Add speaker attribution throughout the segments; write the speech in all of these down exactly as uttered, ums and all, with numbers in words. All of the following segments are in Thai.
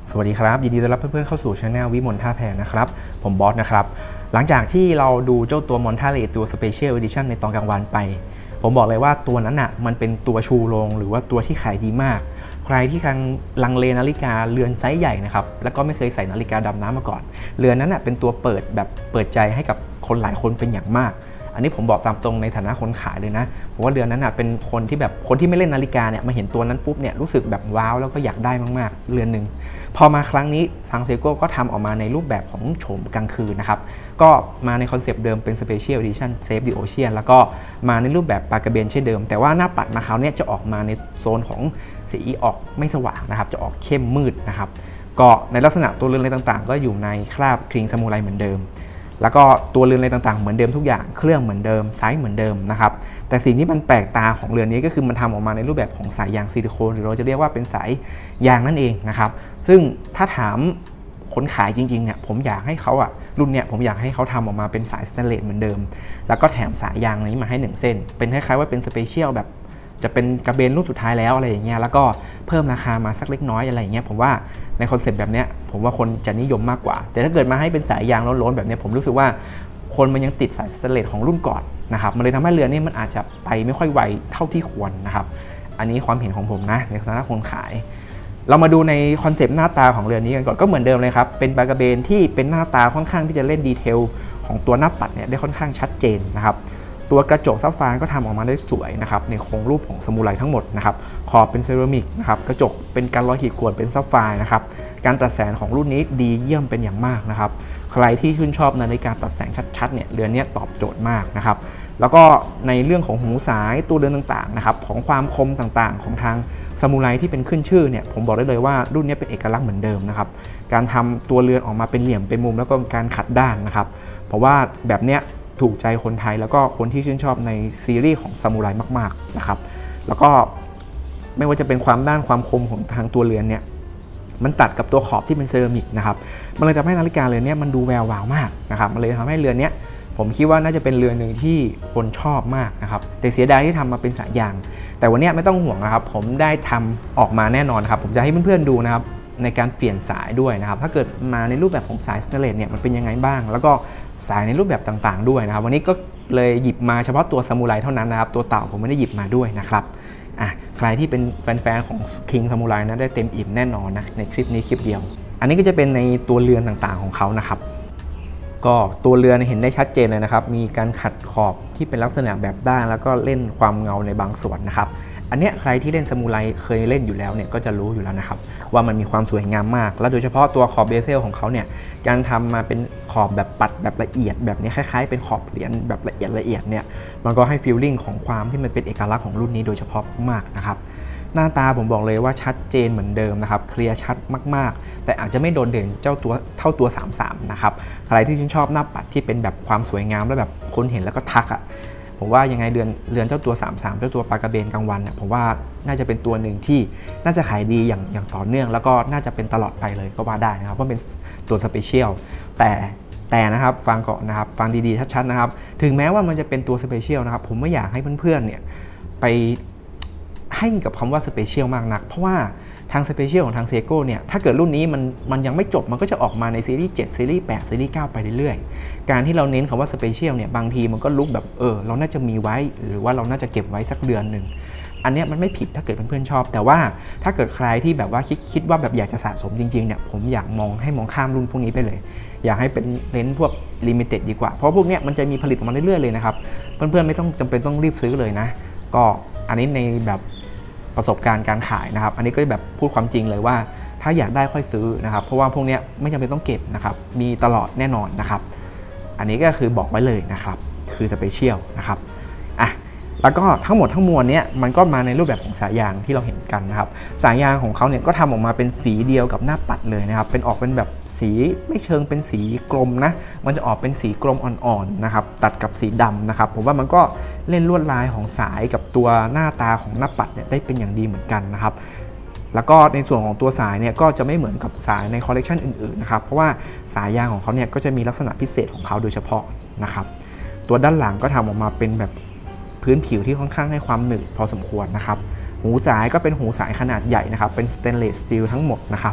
Speaker 1: สวัสดีครับยินดีต้อนรับเพื่อนๆเข้าสู่ช anel วิมลท่าแพนะครับผมบอสนะครับหลังจากที่เราดูเจ้าตัวมอนทาเลตัว Special Edition ในตอนกลางวันไปผมบอกเลยว่าตัวนั้นน่ะมันเป็นตัวชูโรงหรือว่าตัวที่ขายดีมากใครที่กำลังลังเลนาฬิกาเรือนไซส์ใหญ่นะครับแล้วก็ไม่เคยใส่นาฬิกาดำน้ำมาก่อนเรือนนั้นน่ะเป็นตัวเปิดแบบเปิดใจให้กับคนหลายคนเป็นอย่างมากอันนี้ผมบอกตามตรงในฐานะคนขายเลยนะเพราะว่าเรือนนั้นเป็นคนที่แบบคนที่ไม่เล่นนาฬิกาเนี่ยมาเห็นตัวนั้นปุ๊บเนี่ยรู้สึกแบบว้าวแล้วก็อยากได้มากๆเรือนหนึ่งพอมาครั้งนี้ทางเซโก้ก็ทำออกมาในรูปแบบของโฉมกลางคืนนะครับก็มาในคอนเซปต์เดิมเป็น Special Edition Save the Ocean แล้วก็มาในรูปแบบปลากระเบนเช่นเดิมแต่ว่าหน้าปัดมาคราวนี้จะออกมาในโซนของสีออกไม่สว่างนะครับจะออกเข้มมืดนะครับก็ในลักษณะตัวเรือนอะไรต่างๆก็อยู่ในคราบครีงซามูไรเหมือนเดิมแล้วก็ตัวเรือนอะไรต่างๆเหมือนเดิมทุกอย่างเครื่องเหมือนเดิมไซส์เหมือนเดิมนะครับแต่สิ่งที่มันแปลกตาของเรือนนี้ก็คือมันทำออกมาในรูปแบบของสายยางซิลิโคนหรือเราจะเรียกว่าเป็นสายยางนั่นเองนะครับซึ่งถ้าถามคนขายจริงๆเนี่ยผมอยากให้เขาอะรุ่นเนี่ยผมอยากให้เขาทำออกมาเป็นสายสแตนเลสเหมือนเดิมแล้วก็แถมสายยางนี้มาให้หนึ่งเส้นเป็นคล้ายๆว่าเป็นสเปเชียลแบบจะเป็นกระเบนรุ่นสุดท้ายแล้วอะไรอย่างเงี้ยแล้วก็เพิ่มราคามาสักเล็กน้อยอะไรอย่างเงี้ยผมว่าในคอนเซ็ปต์แบบเนี้ยผมว่าคนจะนิยมมากกว่าแต่ถ้าเกิดมาให้เป็นสายยางล้นๆแบบเนี้ยผมรู้สึกว่าคนมันยังติดสายสแตนเลสของรุ่นก่อนนะครับมันเลยทำให้เรือนี้มันอาจจะไปไม่ค่อยไวเท่าที่ควรนะครับอันนี้ความเห็นของผมนะในฐานะคนขายเรามาดูในคอนเซปต์หน้าตาของเรือนี้กันก่อนก็เหมือนเดิมเลยครับเป็นปลากระเบนที่เป็นหน้าตาค่อนข้างที่จะเล่นดีเทลของตัวหน้าปัดเนี่ยได้ค่อนข้างชัดเจนนะครับตัวกระจกซับไฟร์ก็ทำออกมาได้สวยนะครับในโครงรูปของสมูไรทั้งหมดนะครับขอบเป็นเซรามิกนะครับกระจกเป็นการร้อยขีดข่วนเป็นซับไฟร์นะครับการตัดแสงของรุ่นนี้ดีเยี่ยมเป็นอย่างมากนะครับใครที่ชื่นชอบนาฬิกาตัดแสงชัดๆเนี่ยเรือนนี้ตอบโจทย์มากนะครับแล้วก็ในเรื่องของหูสายตัวเรือนต่างๆนะครับของความคมต่างๆของทางซามูไรที่เป็นขึ้นชื่อเนี่ยผมบอกได้เลยว่ารุ่นนี้เป็นเอกลักษณ์เหมือนเดิมนะครับการทำตัวเรือนออกมาเป็นเหลี่ยมเป็นมุมแล้วก็การขัดด้านนะครับเพราะว่าแบบเนี้ยถูกใจคนไทยแล้วก็คนที่ชื่นชอบในซีรีส์ของซามูไรมากๆนะครับแล้วก็ไม่ว่าจะเป็นความด้านความคมของทางตัวเรือนเนี่ยมันตัดกับตัวขอบที่เป็นเซรามิกนะครับมันเลยทำให้นาฬิกาเรือนนี้มันดูแวววาวมากนะครับมันเลยทำให้เรือนนี้ผมคิดว่าน่าจะเป็นเรือนหนึ่งที่คนชอบมากนะครับแต่เสียดายที่ทำมาเป็นสายยางแต่วันนี้ไม่ต้องห่วงนะครับผมได้ทำออกมาแน่นอนครับผมจะให้เพื่อนๆดูนะครับในการเปลี่ยนสายด้วยนะครับถ้าเกิดมาในรูปแบบของสายสเตนเลสเนี่ยมันเป็นยังไงบ้างแล้วก็สายในรูปแบบต่างๆด้วยนะครับวันนี้ก็เลยหยิบมาเฉพาะตัวซามูไรเท่านั้นนะครับตัวเต่าผมไม่ได้หยิบมาด้วยนะครับอ่ะใครที่เป็นแฟนๆของ King Samurai นะได้เต็มอิ่มแน่นอนนะในคลิปนี้คลิปเดียวอันนี้ก็จะเป็นในตัวเรือนต่างๆของเขานะครับก็ตัวเรือนเห็นได้ชัดเจนเลยนะครับมีการขัดขอบที่เป็นลักษณะแบบด้านแล้วก็เล่นความเงาในบางส่วนนะครับอันเนี้ยใครที่เล่นซามูไรเคยเล่นอยู่แล้วเนี่ยก็จะรู้อยู่แล้วนะครับว่ามันมีความสวยงามมากและโดยเฉพาะตัวขอบเบเซลของเขาเนี่ยการทำมาเป็นขอบแบบปัดแบบละเอียดแบบนี้คล้ายๆเป็นขอบเหรียญแบบละเอียดละเอียดเนี่ยมันก็ให้ฟีลลิ่งของความที่มันเป็นเอกลักษณ์ของรุ่นนี้โดยเฉพาะมากนะครับหน้าตาผมบอกเลยว่าชัดเจนเหมือนเดิมนะครับเคลียร์ชัดมากๆแต่อาจจะไม่โดดเด่นเจ้าตัวเท่าตัวสามสิบสามนะครับใครที่ชื่นชอบหน้าปัดที่เป็นแบบความสวยงามและแบบคนเห็นแล้วก็ทักอ่ะผมว่ายังไงเรือนเรือนเจ้าตัวสามสิบสามเจ้าตัวปลากระเบนกลางวันเนี่ยผมว่าน่าจะเป็นตัวหนึ่งที่น่าจะขายดีอย่างอย่างต่อเนื่องแล้วก็น่าจะเป็นตลอดไปเลยก็ว่าได้นะครับเพราะเป็นตัวสเปเชียลแต่แต่นะครับฟังก่อนนะครับฟังดีๆชัดๆนะครับถึงแม้ว่ามันจะเป็นตัวสเปเชียลนะครับผมไม่อยากให้เพื่อนๆเนี่ยไปให้กับคำว่าสเปเชียลมากนักเพราะว่าทางสเปเชียลของทางเซโก้เนี่ยถ้าเกิดรุ่นนี้มันมันยังไม่จบมันก็จะออกมาในซีรีส์เจ็ดซีรีส์แปดซีรีส์เก้าไปเรื่อยๆการที่เราเน้นคำว่าสเปเชียลเนี่ยบางทีมันก็ลุกแบบเออเราน่าจะมีไว้หรือว่าเราน่าจะเก็บไว้สักเดือนหนึ่งอันนี้มันไม่ผิดถ้าเกิดเพื่อนๆชอบแต่ว่าถ้าเกิดใครที่แบบว่าคิดคิดว่าแบบอยากจะสะสมจริงๆเนี่ยผมอยากมองให้มองข้ามรุ่นพวกนี้ไปเลยอยากให้เป็นเน้นพวกลิมิเต็ดดีกว่าเพราะพวกนี้มันจะมีผลิตออกมาเรื่อยๆเลยนะครับเพื่อนๆไม่ต้องจำเป็นต้องรีบซื้อเลยนะก็อันนี้ในแบบประสบการณ์การขายนะครับอันนี้ก็แบบพูดความจริงเลยว่าถ้าอยากได้ค่อยซื้อนะครับเพราะว่าพวกนี้ไม่จำเป็นต้องเก็บนะครับมีตลอดแน่นอนนะครับอันนี้ก็คือบอกไว้เลยนะครับคือสเปเชียลนะครับอ่ะแล้วก็ทั้งหมดทั้งมวลเนี้ยมันก็มาในรูปแบบของสายยางที่เราเห็นกันนะครับสายยางของเขาเนี่ยก็ทำออกมาเป็นสีเดียวกับหน้าปัดเลยนะครับเป็นออกเป็นแบบสีไม่เชิงเป็นสีกลมนะมันจะออกเป็นสีกลมอ่อนๆนะครับตัดกับสีดำนะครับผมว่ามันก็เล่นลวดลายของสายกับตัวหน้าตาของหน้าปัดเนี่ยได้เป็นอย่างดีเหมือนกันนะครับแล้วก็ในส่วนของตัวสายเนี่ยก็จะไม่เหมือนกับสายในคอลเลกชันอื่นๆนะครับเพราะว่าสายยางของเขาเนี่ยก็จะมีลักษณะพิเศษของเขาโดยเฉพาะนะครับตัวด้านหลังก็ทำออกมาเป็นแบบพื้นผิวที่ค่อนข้างให้ความหนึบพอสมควรนะครับหูสายก็เป็นหูสายขนาดใหญ่นะครับเป็นสเตนเลสสตีลทั้งหมดนะครับ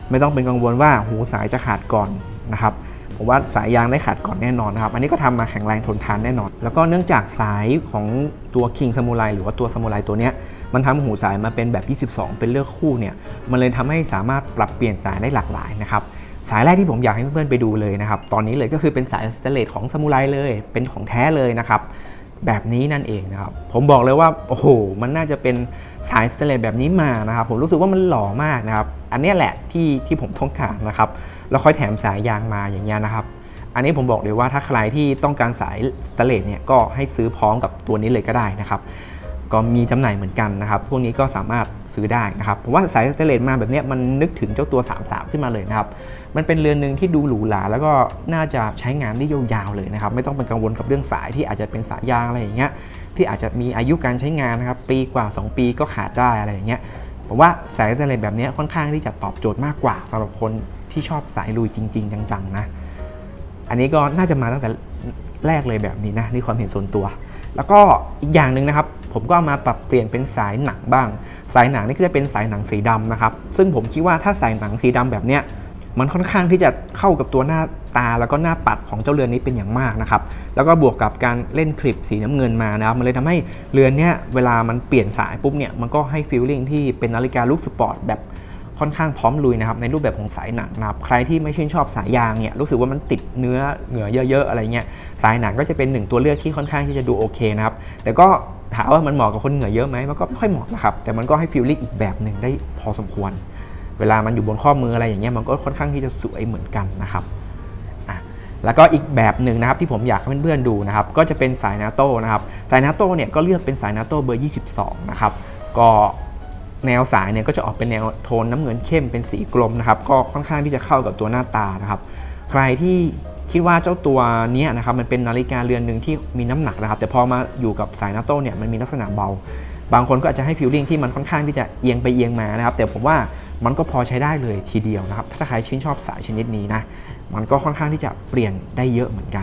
Speaker 1: ไม่ต้องเป็นกังวลว่าหูสายจะขาดก่อนนะครับผมว่าสายยางได้ขาดก่อนแน่นอนนะครับอันนี้ก็ทำมาแข็งแรงทนทานแน่นอนแล้วก็เนื่องจากสายของตัว King Samurai หรือว่าตัว Samurai ตัวเนี้ยมันทำหูสายมาเป็นแบบยี่สิบสองเป็นเลือกคู่เนี่ยมันเลยทำให้สามารถปรับเปลี่ยนสายได้หลากหลายนะครับสายแรกที่ผมอยากให้เพื่อนๆไปดูเลยนะครับตอนนี้เลยก็คือเป็นสายสเตนเลสของ Samurai เลยเป็นของแท้เลยนะครับแบบนี้นั่นเองนะครับผมบอกเลยว่าโอ้โหมันน่าจะเป็นสายสเตนเลสแบบนี้มานะครับผมรู้สึกว่ามันหล่อมากนะครับอันนี้แหละที่ที่ผมต้องการนะครับแล้วค่อยแถมสายยางมาอย่างเงี้ยนะครับอันนี้ผมบอกเลยว่าถ้าใครที่ต้องการสายสเตนเลสเนี่ยก็ให้ซื้อพร้อมกับตัวนี้เลยก็ได้นะครับก็มีจำหน่ายเหมือนกันนะครับพวกนี้ก็สามารถซื้อได้นะครับผมว่าสายสเตนเลสมาแบบนี้มันนึกถึงเจ้าตัวสามสิบสามขึ้นมาเลยนะครับมันเป็นเรือนหนึ่งที่ดูหรูหราแล้วก็น่าจะใช้งานได้ยาวๆเลยนะครับไม่ต้องเป็นกังวลกับเรื่องสายที่อาจจะเป็นสายยางอะไรอย่างเงี้ยที่อาจจะมีอายุการใช้งานนะครับปีกว่าสองปีก็ขาดได้อะไรอย่างเงี้ยผมว่าสายสเตนเลสแบบนี้ค่อนข้างที่จะตอบโจทย์มากกว่าสำหรับคนที่ชอบสายลุยจริงๆจังๆนะอันนี้ก็น่าจะมาตั้งแต่แรกเลยแบบนี้นะนี่ความเห็นส่วนตัวแล้วก็อีกอย่างหนึ่งนะครับผมก็มาปรับเปลี่ยนเป็นสายหนังบ้างสายหนังนี่ก็จะเป็นสายหนังสีดำนะครับซึ่งผมคิดว่าถ้าสายหนังสีดำแบบเนี้ยมันค่อนข้างที่จะเข้ากับตัวหน้าตาแล้วก็หน้าปัดของเจ้าเรือนนี้เป็นอย่างมากนะครับแล้วก็บวกกับการเล่นคลิปสีน้ำเงินมานะครับมันเลยทำให้เรือนเนี้ยเวลามันเปลี่ยนสายปุ๊บเนี่ยมันก็ให้ฟีลลิ่งที่เป็นนาฬิกาลุคสปอร์ตแบบค่อนข้างพร้อมลุยนะครับในรูปแบบของสายหนังนะครับใครที่ไม่ชื่นชอบสายยางเนี่ยรู้สึกว่ามันติดเนื้อเหงื่อเยอะๆอะไรเงี้ยสายหนังก็จะเป็นหนึ่งตัวเลือกที่ค่อนข้างที่จะดูโอเคนะครับแต่ก็ถามว่ามันเหมาะกับคนเหงื่อเยอะไหมมันก็ไม่ค่อยเหมาะนะครับแต่มันก็ให้ฟีลลิ่งอีกแบบหนึ่งได้พอสมควรเวลามันอยู่บนข้อมืออะไรอย่างเงี้ยมันก็ค่อนข้างที่จะสวยเหมือนกันนะครับอ่ะแล้วก็อีกแบบหนึ่งนะครับที่ผมอยากให้เพื่อนๆดูนะครับก็จะเป็นสายนาโต้นะครับสายนาโต้เนี่ยก็เลือกเป็นสายนาโต้เบอร์ยี่สิบสองนะครับก็แนวสายเนี่ยก็จะออกเป็นแนวโทนน้ำเงินเข้มเป็นสีกลมนะครับก็ค่อนข้างที่จะเข้ากับตัวหน้าตานะครับใครที่คิดว่าเจ้าตัวนี้นะครับมันเป็นนาฬิกาเรือนหนึ่งที่มีน้ำหนักนะครับแต่พอมาอยู่กับสายนาโต้เนี่ยมันมีลักษณะเบาบางคนก็อาจจะให้ฟีลลิ่งที่มันค่อนข้างที่จะเอียงไปเอียงมานะครับแต่ผมว่ามันก็พอใช้ได้เลยทีเดียวนะครับถ้าใครชื่นชอบสายชนิดนี้นะมันก็ค่อนข้างที่จะเปลี่ยนได้เยอะเหมือนกัน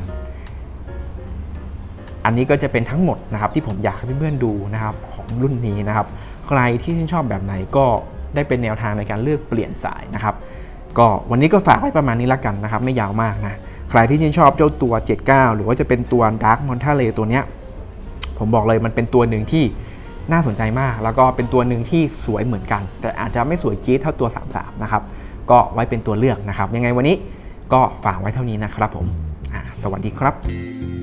Speaker 1: อันนี้ก็จะเป็นทั้งหมดนะครับที่ผมอยากให้เพื่อนๆดูนะครับของรุ่นนี้นะครับใครที่ชื่นชอบแบบไหนก็ได้เป็นแนวทางในการเลือกเปลี่ยนสายนะครับก็วันนี้ก็ฝากไว้ประมาณนี้ละกันนะครับไม่ยาวมากนะใครที่ชื่นชอบเจ้าตัวเจ็ดสิบเก้าหรือว่าจะเป็นตัว Dark Montale ตัวเนี้ยผมบอกเลยมันเป็นตัวหนึ่งที่น่าสนใจมากแล้วก็เป็นตัวหนึ่งที่สวยเหมือนกันแต่อาจจะไม่สวยจี๊ดเท่าตัวสามสิบสามนะครับก็ไว้เป็นตัวเลือกนะครับยังไงวันนี้ก็ฝากไว้เท่านี้นะครับผมอ่าสวัสดีครับ